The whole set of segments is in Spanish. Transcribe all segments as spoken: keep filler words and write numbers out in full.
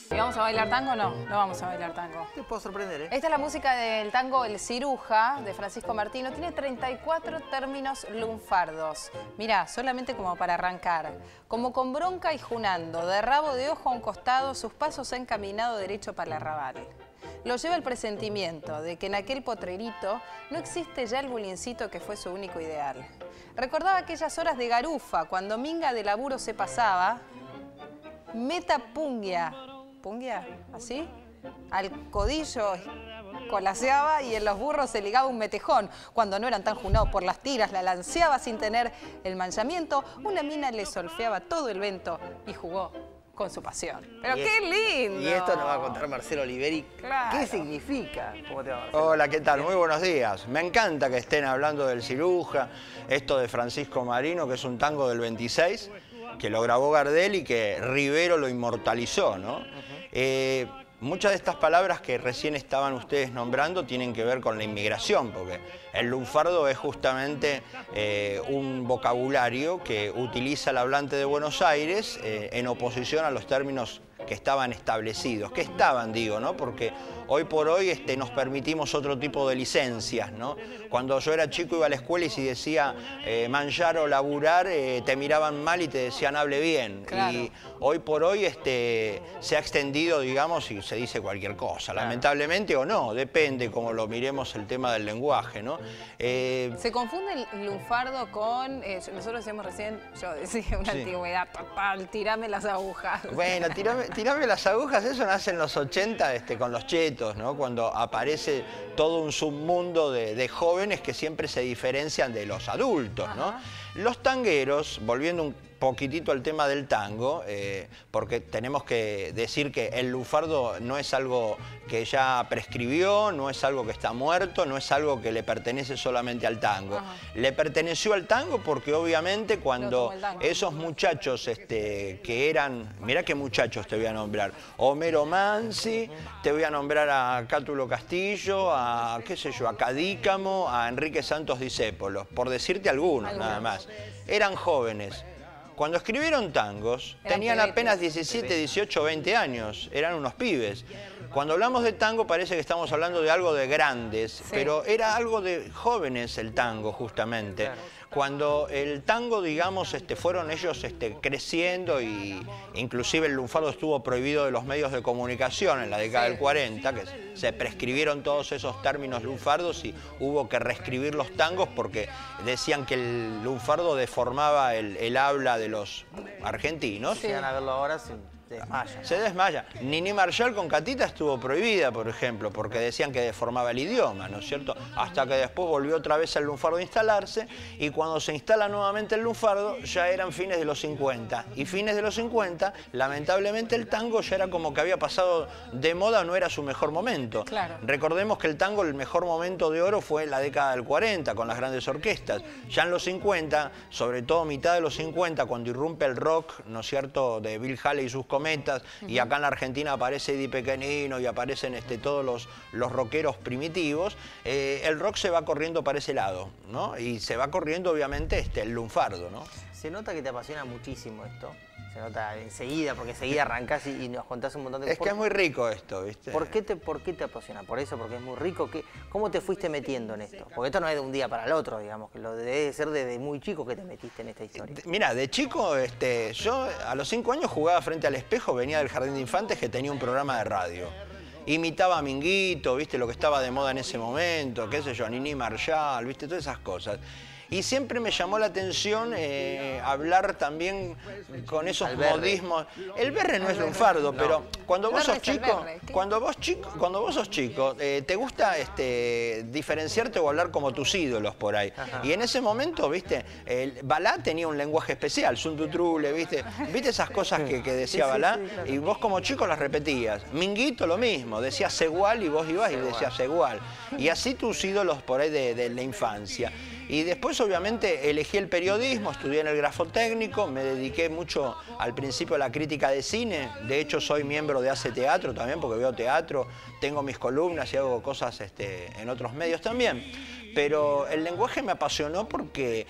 ¿Y vamos a bailar tango o no? No vamos a bailar tango. Te puedo sorprender, ¿eh? Esta es la música del tango El Ciruja, de Francisco Martino. Tiene treinta y cuatro términos lunfardos. Mirá, solamente como para arrancar. Como con bronca y junando, de rabo de ojo a un costado, sus pasos han caminado derecho para el arrabal. Lo lleva el presentimiento de que en aquel potrerito no existe ya el bulincito que fue su único ideal. Recordaba aquellas horas de garufa, cuando minga de laburo se pasaba, meta pungia, pungia, ¿así? Al codillo colaseaba y en los burros se ligaba un metejón. Cuando no eran tan junados por las tiras, la lanceaba sin tener el manchamiento. Una mina le solfeaba todo el vento y jugó con su pasión. ¡Pero y qué es, lindo! Y esto nos va a contar Marcelo Oliveri. Claro. ¿Qué significa? ¿Cómo te va, Marcelo? Hola, ¿qué tal? Muy buenos días. Me encanta que estén hablando del Ciruja, esto de Francisco Marino, que es un tango del veintiséis, que lo grabó Gardel y que Rivero lo inmortalizó, ¿no? Uh-huh. eh, Muchas de estas palabras que recién estaban ustedes nombrando tienen que ver con la inmigración, porque el lunfardo es justamente eh, un vocabulario que utiliza el hablante de Buenos Aires eh, en oposición a los términos que estaban establecidos, que estaban, digo, ¿no? Porque hoy por hoy este, nos permitimos otro tipo de licencias, ¿no? Cuando yo era chico iba a la escuela y si decía eh, manjar o laburar, eh, te miraban mal y te decían hable bien. Claro. Y hoy por hoy este, se ha extendido, digamos, y se dice cualquier cosa, claro. Lamentablemente o no, depende como lo miremos el tema del lenguaje, ¿no? Eh, Se confunde el lunfardo con, eh, nosotros decíamos recién, yo decía una sí. antigüedad total, tirame las agujas. Bueno, tirame, tirame las agujas, eso nace en los ochenta este, con los chetos, ¿no? Cuando aparece todo un submundo de, de jóvenes que siempre se diferencian de los adultos, ¿no? Ajá. Los tangueros, volviendo un poquitito al tema del tango, eh, porque tenemos que decir que el lunfardo no es algo que ya prescribió, no es algo que está muerto, no es algo que le pertenece solamente al tango. Ajá. Le perteneció al tango porque obviamente cuando esos muchachos este, que eran, mirá qué muchachos te voy a nombrar, Homero Mansi, te voy a nombrar a Cátulo Castillo, a qué sé yo, a Cadícamo, a Enrique Santos Discépolos, por decirte algunos, algunos. Nada más. Eran jóvenes. Cuando escribieron tangos, eran tenían pibetes. Apenas diecisiete, dieciocho, veinte años, eran unos pibes. Cuando hablamos de tango parece que estamos hablando de algo de grandes, sí. Pero era algo de jóvenes el tango justamente. Claro. Cuando el tango, digamos, este, fueron ellos este, creciendo y inclusive el lunfardo estuvo prohibido de los medios de comunicación en la década sí. del cuarenta, que se prescribieron todos esos términos lunfardos y hubo que reescribir los tangos porque decían que el lunfardo deformaba el, el habla de los argentinos. Sí. Van a verlo ahora sin... Se desmaya. Se desmaya. Nini Marshall con Catita estuvo prohibida, por ejemplo, porque decían que deformaba el idioma, ¿no es cierto? Hasta que después volvió otra vez el lunfardo a instalarse y cuando se instala nuevamente el lunfardo ya eran fines de los cincuenta. Y fines de los cincuenta, lamentablemente el tango ya era como que había pasado de moda, no era su mejor momento. Claro. Recordemos que el tango, el mejor momento de oro fue en la década del cuarenta, con las grandes orquestas. Ya en los cincuenta, sobre todo mitad de los cincuenta, cuando irrumpe el rock, ¿no es cierto?, de Bill Haley y sus Cometas, uh-huh. Y acá en la Argentina aparece Eddie Pequenino y aparecen este, todos los, los rockeros primitivos, eh, el rock se va corriendo para ese lado, ¿no? Y se va corriendo obviamente este, el lunfardo, ¿no? Se nota que te apasiona muchísimo esto, se nota enseguida, porque enseguida arrancás y, y nos contás un montón de cosas. Es que es muy rico esto, ¿viste? ¿Por qué te, por qué te apasiona? ¿Por eso? ¿Porque es muy rico? ¿Qué, ¿Cómo te fuiste metiendo en esto? Porque esto no es de un día para el otro, digamos, que lo debe ser desde muy chico que te metiste en esta historia. Mira, de chico, este, yo a los cinco años jugaba frente al espejo, venía del Jardín de Infantes que tenía un programa de radio. Imitaba a Minguito, ¿viste? Lo que estaba de moda en ese momento, qué sé yo, Nini Marshall, ¿viste? Todas esas cosas. Y siempre me llamó la atención eh, hablar también con esos modismos. El berre no es lunfardo, no. Pero cuando vos sos chico, cuando vos chico, cuando vos sos chico, eh, te gusta este, diferenciarte o hablar como tus ídolos por ahí. Ajá. Y en ese momento, viste, el Balá tenía un lenguaje especial, Sundutrule, viste, viste esas cosas que, que decía sí, Balá, sí, sí, claro. Y vos como chico las repetías. Minguito lo mismo, decía Segual y vos ibas y decías Segual. Y así tus ídolos por ahí de, de la infancia. Y después, obviamente, elegí el periodismo, estudié en el Grafotécnico, me dediqué mucho al principio a la crítica de cine. De hecho, soy miembro de Hace Teatro también, porque veo teatro, tengo mis columnas y hago cosas este, en otros medios también. Pero el lenguaje me apasionó porque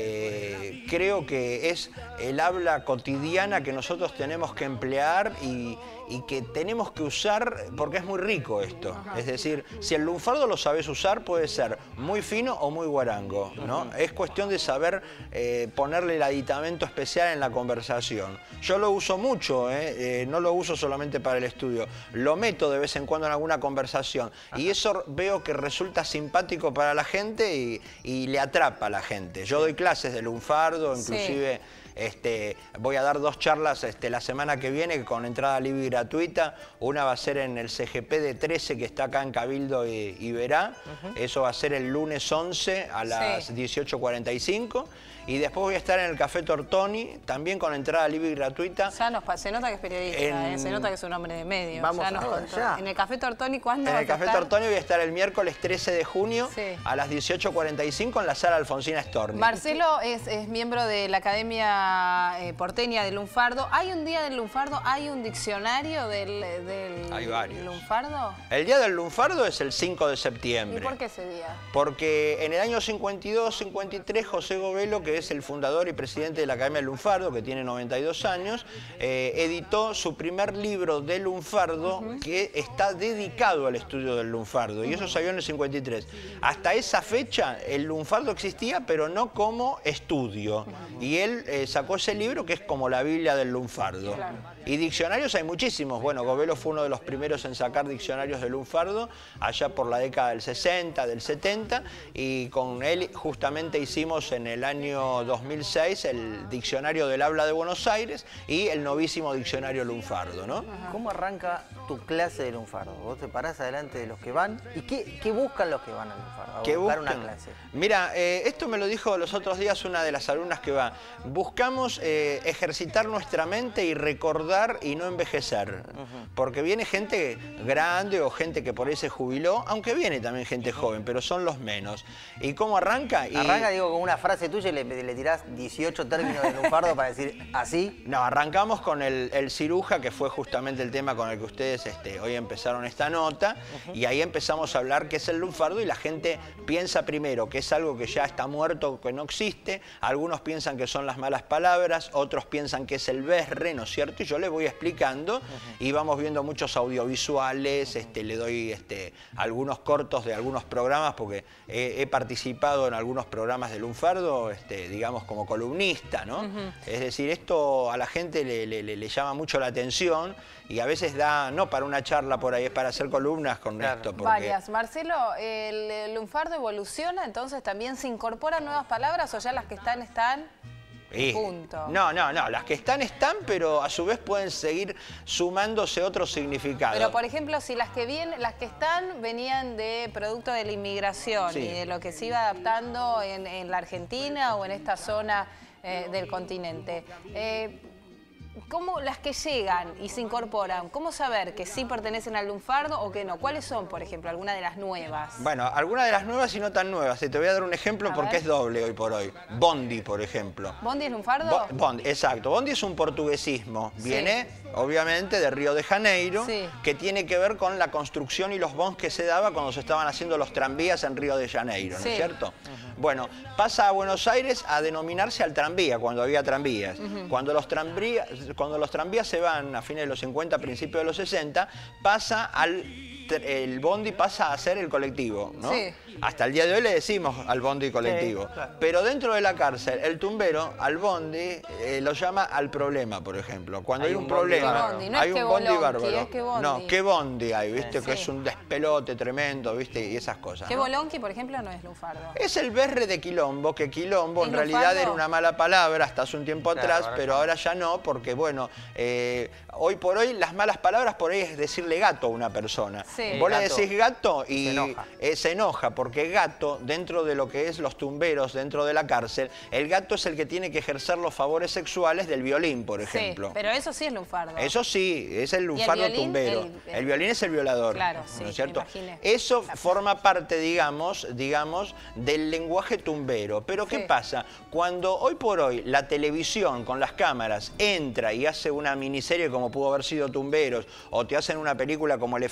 eh, creo que es el habla cotidiana que nosotros tenemos que emplear y, y que tenemos que usar, porque es muy rico esto. Es decir, si el lunfardo lo sabes usar, puede ser muy fino o muy guarango, ¿no? Es cuestión de saber eh, ponerle el aditamento especial en la conversación. Yo lo uso mucho, ¿eh? Eh, no lo uso solamente para el estudio, lo meto de vez en cuando en alguna conversación. Ajá. Y eso veo que resulta simpático para la gente y, y le atrapa a la gente. Yo doy clases de lunfardo, inclusive... Sí. Este, voy a dar dos charlas este, la semana que viene con entrada libre y gratuita. Una va a ser en el C G P de trece, que está acá en Cabildo y, y Verá. Uh-huh. Eso va a ser el lunes once a las sí. dieciocho cuarenta y cinco. Y después voy a estar en el Café Tortoni, también con entrada libre y gratuita. Ya nos, se nota que es periodista, en... eh, se nota que es un hombre de medios. Vamos ya nos a ya. En el Café Tortoni, ¿cuándo En vas el Café a estar? Tortoni voy a estar el miércoles trece de junio sí. a las dieciocho cuarenta y cinco en la sala Alfonsina Storni. Marcelo es, es miembro de la Academia eh, Porteña del Lunfardo. ¿Hay un día del Lunfardo? ¿Hay un diccionario del, del Hay varios. Lunfardo? El día del Lunfardo es el cinco de septiembre. ¿Y por qué ese día? Porque en el año cincuenta y dos cincuenta y tres José Govelo, que es el fundador y presidente de la Academia del Lunfardo, que tiene noventa y dos años, eh, editó su primer libro de lunfardo, uh-huh. que está dedicado al estudio del lunfardo, uh-huh. y eso salió en el cincuenta y tres. Hasta esa fecha el lunfardo existía, pero no como estudio, uh-huh. y él eh, sacó ese libro que es como la Biblia del lunfardo. Claro. Y diccionarios hay muchísimos. Bueno, Govelo fue uno de los primeros en sacar diccionarios de lunfardo, allá por la década del sesenta, del setenta, y con él justamente hicimos en el año dos mil seis el Diccionario del Habla de Buenos Aires y el novísimo Diccionario Lunfardo, ¿no? ¿Cómo arranca tu clase de lunfardo? Vos te parás adelante de los que van. ¿Y qué, qué buscan los que van al lunfardo? A ¿Qué buscar buscan? una clase. Mira, eh, esto me lo dijo los otros días una de las alumnas que va. Buscamos eh, ejercitar nuestra mente y recordar y no envejecer. Uh-huh. Porque viene gente grande o gente que por ahí se jubiló, aunque viene también gente joven, pero son los menos. ¿Y cómo arranca? Y... Arranca, digo, con una frase tuya y le, le tirás dieciocho términos de lunfardo para decir así. No, arrancamos con el, el ciruja, que fue justamente el tema con el que ustedes este, hoy empezaron esta nota, uh-huh. y ahí empezamos a hablar qué es el lunfardo y la gente piensa primero que es algo que ya está muerto, que no existe. Algunos piensan que son las malas palabras, otros piensan que es el berre, ¿no es cierto? Y yo les voy explicando, uh-huh. y vamos viendo muchos audiovisuales, este, le doy este, algunos cortos de algunos programas, porque he, he participado en algunos programas de lunfardo, este, digamos como columnista, ¿no? Uh-huh. Es decir, esto a la gente le, le, le llama mucho la atención y a veces da, no para una charla por ahí, es para hacer columnas con claro. esto. Porque... Varias. Marcelo, ¿el lunfardo evoluciona? Entonces también se incorporan nuevas palabras o ya las que están, están... Y, punto. No, no, no. Las que están, están, pero a su vez pueden seguir sumándose otros significados. Pero, por ejemplo, si las que vienen, las que están venían de producto de la inmigración, sí. y de lo que se iba adaptando en, en la Argentina o en esta zona eh, del continente. Eh, ¿Cómo las que llegan y se incorporan, cómo saber que sí pertenecen al lunfardo o que no? ¿Cuáles son, por ejemplo, algunas de las nuevas? Bueno, algunas de las nuevas y no tan nuevas. Te voy a dar un ejemplo a porque ver. Es doble hoy por hoy. Bondi, por ejemplo. ¿Bondi es lunfardo? Bo Bondi, exacto. Bondi es un portuguesismo. Viene, sí. obviamente, de Río de Janeiro, sí. que tiene que ver con la construcción y los bonds que se daba cuando se estaban haciendo los tranvías en Río de Janeiro, ¿no sí. es cierto? Uh-huh. Bueno, pasa a Buenos Aires a denominarse al tranvía, cuando había tranvías. Uh-huh. Cuando los tranvías... Cuando los tranvías se van a fines de los cincuenta, principios de los sesenta, pasa al... el bondi pasa a ser el colectivo, ¿no? Sí. Hasta el día de hoy le decimos al bondi colectivo. Sí, claro. Pero dentro de la cárcel, el tumbero al bondi eh, lo llama al problema, por ejemplo. Cuando hay, hay un, un problema, bondi, no hay es un que bondi bolonqui, bárbaro. Es que bondi. No, ¿qué bondi hay? ¿Viste? Sí. Que es un despelote tremendo, ¿viste? Y esas cosas. ¿Qué ¿no? bolonqui, por ejemplo, no es lunfardo? Es el berre de quilombo, que quilombo en realidad lunfardo? Era una mala palabra hasta hace un tiempo claro, atrás, ahora pero no. ahora ya no, porque bueno, eh, hoy por hoy las malas palabras por ahí es decirle gato a una persona. Sí. Vos gato. le decís gato y se enoja. Eh, se enoja, porque gato, dentro de lo que es los tumberos, dentro de la cárcel, el gato es el que tiene que ejercer los favores sexuales del violín, por ejemplo. Sí, pero eso sí es lunfardo. Eso sí, es el lunfardo el violín, tumbero. El, el... el violín es el violador. Claro, sí, ¿no es cierto? me imaginé. Eso la... forma parte, digamos, digamos, del lenguaje tumbero. Pero ¿qué sí. pasa? Cuando hoy por hoy la televisión con las cámaras entra y hace una miniserie como pudo haber sido Tumberos, o te hacen una película como Elefante Blanco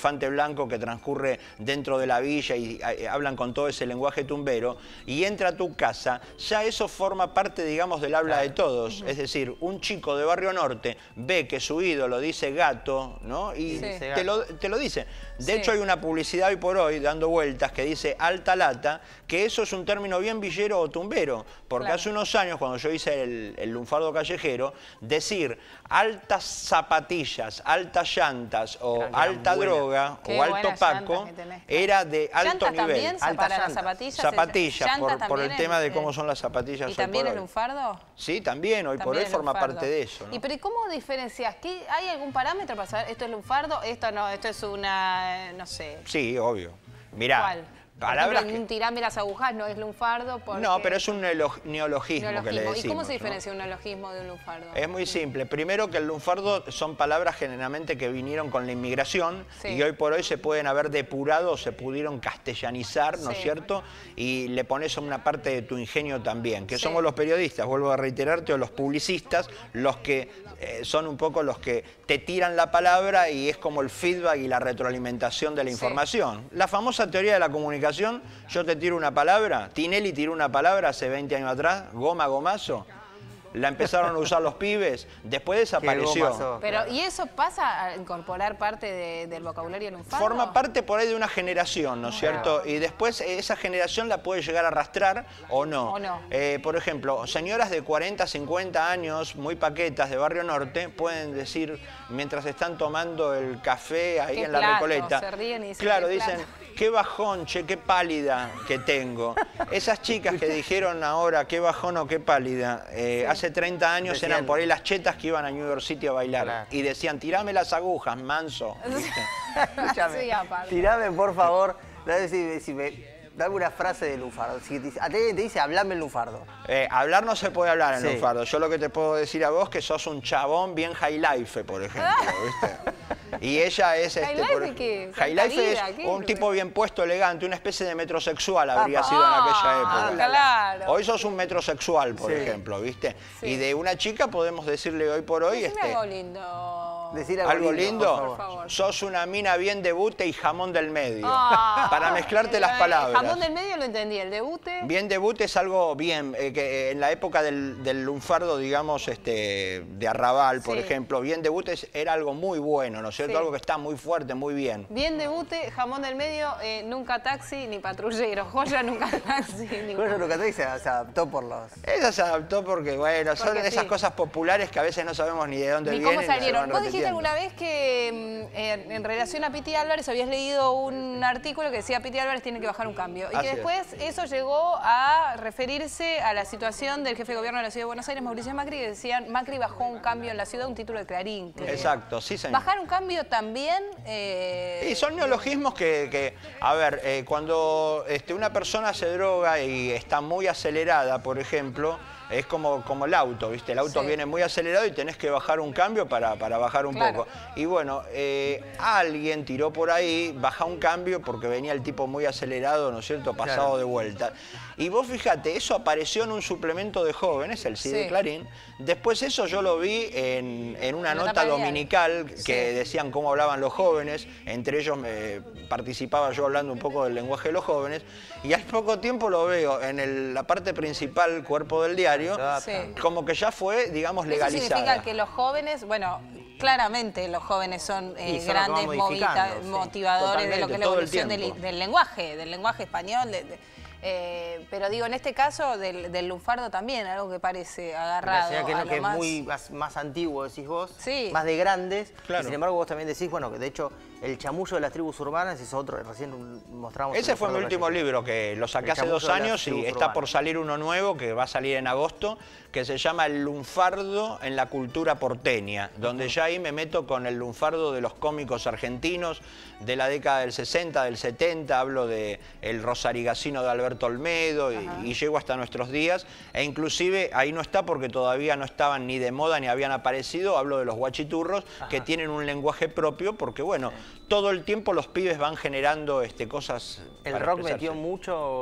blanco que transcurre dentro de la villa y eh, hablan con todo ese lenguaje tumbero, y entra a tu casa, ya eso forma parte, digamos, del habla claro. de todos. Uh-huh. Es decir, un chico de Barrio Norte ve que su ídolo dice gato, ¿no? Y sí. te, lo, te lo dice. De sí. hecho, hay una publicidad hoy por hoy dando vueltas que dice alta lata, que eso es un término bien villero o tumbero, porque claro. hace unos años, cuando yo hice el, el lunfardo callejero, decir altas zapatillas, altas llantas o claro, alta droga Qué o alto paco era de alto nivel. También alta para las zapatillas. Zapatillas, por, por el tema de cómo son las zapatillas. ¿Y también el lunfardo? Sí, también, hoy también por hoy forma parte de eso, ¿no? ¿Y pero cómo diferencias? ¿Qué, ¿Hay algún parámetro para saber esto es lunfardo, esto no, esto es una, no sé? Sí, obvio. Mirá. ¿Cuál? Palabras que... tirame las agujas no es lunfardo porque... No, pero es un neologismo, neologismo que le decimos. ¿Y cómo se ¿no? diferencia un neologismo de un lunfardo? Es muy simple. Primero que el lunfardo son palabras generalmente que vinieron con la inmigración sí. y hoy por hoy se pueden haber depurado, se pudieron castellanizar, ¿no es sí. cierto? Y le pones una parte de tu ingenio también, que sí. somos los periodistas, vuelvo a reiterarte, o los publicistas, los que eh, son un poco los que te tiran la palabra y es como el feedback y la retroalimentación de la información. Sí. La famosa teoría de la comunicación. Yo te tiro una palabra, Tinelli tiró una palabra hace veinte años atrás, goma, gomazo, la empezaron a usar los pibes, después desapareció. Pero, ¿y eso pasa a incorporar parte de, del vocabulario lunfardo? Forma parte por ahí de una generación, ¿no es cierto? Y después esa generación la puede llegar a arrastrar o no. O no. Eh, por ejemplo, señoras de cuarenta, cincuenta años, muy paquetas de Barrio Norte, pueden decir, mientras están tomando el café ahí en plato, la Recoleta, se ríen y dicen, claro, dicen, qué bajón, che, qué pálida que tengo. Esas chicas que dijeron ahora, qué bajón o qué pálida, eh, sí. hace treinta años decían, eran por ahí las chetas que iban a New York City a bailar. Claro. Y decían, tirame las agujas, manso. Escúchame, sí, tirame, por favor, dame, si, si me, dame una frase de lunfardo. Si te, te dice, hablame en lunfardo. Eh, hablar no se puede hablar en sí. lunfardo. Yo lo que te puedo decir a vos que sos un chabón bien high life, por ejemplo, ¿viste? Y ella es... Este, ¿High life qué? High life es ¿Qué? un tipo bien puesto, elegante, una especie de metrosexual habría ah, sido en aquella época. Ah, claro. Hoy sos un metrosexual, por sí. ejemplo, ¿viste? Sí. Y de una chica podemos decirle hoy por hoy... Decime este, algo lindo. Decir algo, ¿Algo lindo? lindo? Por favor. Sos una mina bien debute y jamón del medio. Ah, para mezclarte las palabras. Jamón del medio lo entendí, el debute. Bien debute es algo bien, eh, que en la época del, del lunfardo, digamos, este, de Arrabal, por sí. ejemplo, bien debute era algo muy bueno, ¿no es cierto? Sí. Algo que está muy fuerte, muy bien. Bien debute, jamón del medio, eh, nunca taxi ni patrullero. Joya nunca taxi. Ni Joya nunca taxi se, se adaptó por los... Esa se adaptó porque, bueno, porque son sí. esas cosas populares que a veces no sabemos ni de dónde ni vienen. Cómo salieron. Vos dijiste alguna vez que eh, en relación a Piti Álvarez habías leído un artículo que decía Piti Álvarez tiene que bajar un cambio. Y Así que después es. eso llegó a referirse a la situación del jefe de gobierno de la Ciudad de Buenos Aires, Mauricio Macri, que decían Macri bajó un cambio en la ciudad, un título de Clarín. Que Exacto, sí señor. Bajar un cambio también... Eh... Y son neologismos que, que a ver, eh, cuando este, una persona se droga y está muy acelerada, por ejemplo, es como, como el auto, ¿viste? El auto sí. viene muy acelerado y tenés que bajar un cambio para, para bajar un claro. poco. Y bueno, eh, alguien tiró por ahí, baja un cambio porque venía el tipo muy acelerado, ¿no es cierto? Pasado claro. de vuelta. Y vos fíjate, eso apareció en un suplemento de jóvenes, el C I D sí. de Clarín. Después eso yo lo vi en, en una ¿En nota dominical que sí. decían cómo hablaban los jóvenes. Entre ellos me participaba yo hablando un poco del lenguaje de los jóvenes. Y al poco tiempo lo veo en el, la parte principal, cuerpo del diario, sí. como que ya fue, digamos, legalizada. Eso significa que los jóvenes, bueno, claramente los jóvenes son eh, son grandes movita, sí. motivadores Totalmente, de lo que es la evolución del, del lenguaje, del lenguaje español. De, de, eh, pero digo, en este caso del, del lunfardo también, algo que parece agarrado. O sea, que, a no, lo que más... es muy más, más antiguo, decís vos, sí. más de grandes. Claro. Y sin embargo, vos también decís, bueno, que de hecho el chamullo de las tribus urbanas es otro, recién mostramos... Ese fue mi último libro, que lo saqué hace dos años y está urbanas. por salir uno nuevo, que va a salir en agosto, que se llama El lunfardo en la cultura porteña, donde ya ahí me meto con el lunfardo de los cómicos argentinos de la década del sesenta, del setenta, hablo de el Rosarigacino de Alberto Olmedo y, y llego hasta nuestros días, e inclusive ahí no está porque todavía no estaban ni de moda ni habían aparecido, hablo de los guachiturros, Ajá. que tienen un lenguaje propio porque, bueno, sí. todo el tiempo los pibes van generando este, cosas... ¿El rock metió mucho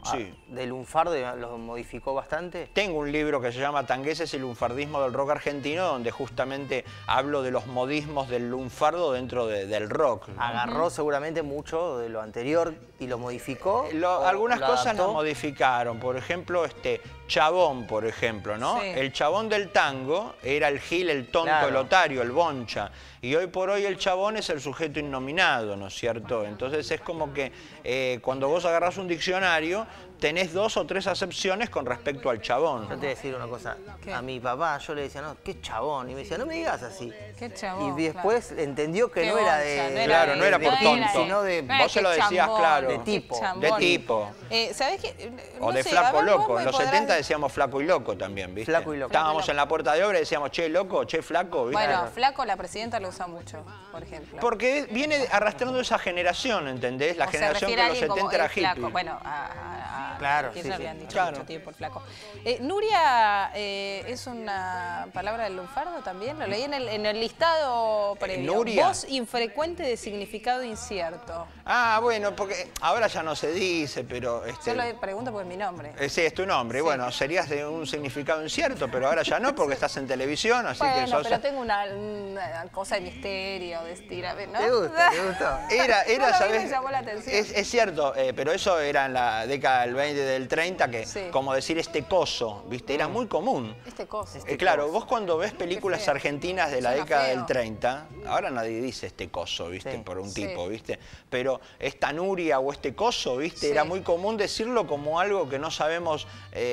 Sí. ¿De lunfardo lo modificó bastante? Tengo un libro que se llama Tangueses y lunfardismo del rock argentino, donde justamente hablo de los modismos del lunfardo dentro de, del rock, ¿no? Agarró seguramente mucho de lo anterior y lo modificó. Lo, o algunas lo cosas adaptó. las modificaron, por ejemplo, este chabón, por ejemplo, ¿no? Sí. El chabón del tango era el gil, el tonto, Claro. el otario, el boncha. Y hoy por hoy el chabón es el sujeto innominado, ¿no es cierto? Entonces es como que eh, cuando vos agarrás un diccionario, tenés dos o tres acepciones con respecto al chabón. Yo te voy a decir una cosa. ¿Qué? A mi papá yo le decía, no, qué chabón. Y me decía, no me digas así. Qué chabón. Y después entendió que Qué no era boncha, de... no era Claro, de- no era por no tonto. sino de... no era Vos se qué lo decías chambón, claro. De qué tipo. chambón. De tipo. Eh, ¿Sabés qué? O No de sé, flaco a ver, vos loco. me En los podrás- setenta decíamos flaco y loco también, ¿viste? Flaco y loco. Estábamos Flaco y en la puerta de obra y decíamos, che, loco, che, flaco, ¿viste? Bueno, flaco la presidenta lo usa mucho, por ejemplo. Porque viene arrastrando esa generación, ¿entendés? La O se generación refiere que a en los alguien como setenta era el flaco. hippie. Bueno, a, a, a Claro, Kirchner sí, le sí. han dicho Claro. mucho tiempo el flaco. Eh, Nuria, eh, ¿es una palabra del lunfardo también? Lo leí en el, en el listado previo. Nuria. Voz infrecuente de significado incierto. Ah, bueno, porque ahora ya no se dice, pero... Este, Yo lo pregunto porque es mi nombre. eh, sí, es tu nombre. Sí. Bueno, serías de un significado incierto, pero ahora ya no, porque estás en televisión, así que Bueno, sos... pero tengo una, una cosa de misterio, de estirame, ¿no? ¿Te gusta? ¿Te gustó? Era, era, No, lo vi, ¿sabés? me llamó la atención. Es, es cierto, eh, pero eso era en la década del veinte, del treinta, que Sí. como decir este coso, ¿viste? Era muy común. Este coso. Eh, claro, vos cuando ves películas feo. argentinas de la Suena década feo. del treinta, ahora nadie dice este coso, ¿viste? Sí. Por un Sí. tipo, ¿viste? Pero esta Nuria o este coso, ¿viste? Sí. Era muy común decirlo como algo que no sabemos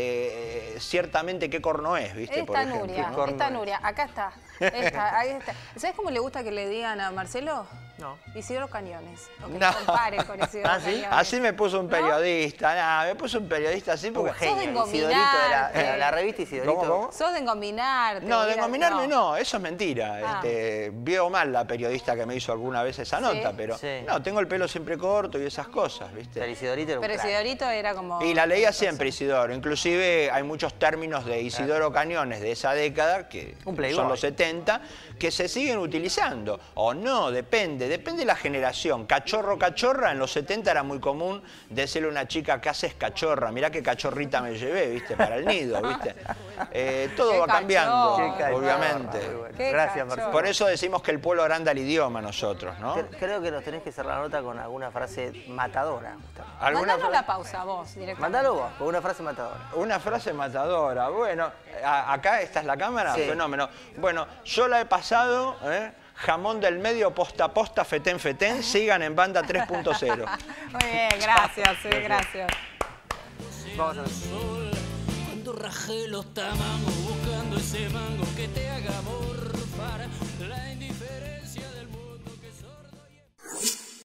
eh, ciertamente qué corno es, ¿viste? Por Esta ejemplo, Nuria, ¿no? corno esta es. Nuria, acá está. Esta, ahí está. ¿Sabes cómo le gusta que le digan a Marcelo? No. Isidoro Cañones. O que No. lo comparen con Isidoro ¿Ah, sí? Cañones. Así me puso un ¿No? periodista, nada, me puso un periodista así porque... Un genio. de engominarte. Isidorito era, era la revista Isidorito. ¿Cómo, cómo? Sos de engominarte. No, de mira, engominarme no. eso es mentira. Ah. Este, vio mal la periodista que me hizo alguna vez esa nota, Sí. pero Sí. no, tengo el pelo siempre corto y esas cosas, Pero ¿viste? Isidorito era un Pero crack. Isidorito era como... Y la leía siempre Isidoro, inclusive hay muchos términos de Isidoro Cañones de esa década, que Un playboy. son los setenta, que se siguen utilizando, o no, depende, depende de la generación. Cachorro, cachorra, en los setenta era muy común decirle a una chica, ¿qué haces cachorra? Mirá qué cachorrita me llevé, ¿viste? Para el nido, ¿viste? Eh, todo Qué va cambiando, cachorro. Qué cachorro, obviamente. muy bueno. Qué Gracias, cachorro. Marcelo. Por eso decimos que el pueblo agranda el idioma nosotros, ¿no? Cre- Creo que nos tenés que cerrar la nota con alguna frase matadora. Gustavo. ¿Alguna Mandanos fra- la pausa vos, directamente. Mandalo vos, con una frase matadora. Una frase matadora. Bueno, a- acá esta es la cámara, Sí. fenómeno. Bueno, yo la he pasado, ¿eh? Jamón del medio, posta a posta, fetén fetén, sigan en banda tres punto cero. Muy bien, gracias, sí, gracias. Vamos a ver. Cuando rajé los tamangos buscando ese mango que te haga morfar la indiferencia.